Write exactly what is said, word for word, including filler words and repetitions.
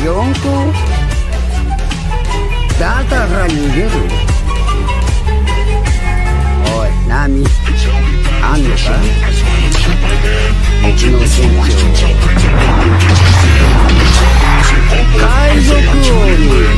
四個だから逃げる。おい波あんのか、うちの船長海賊王に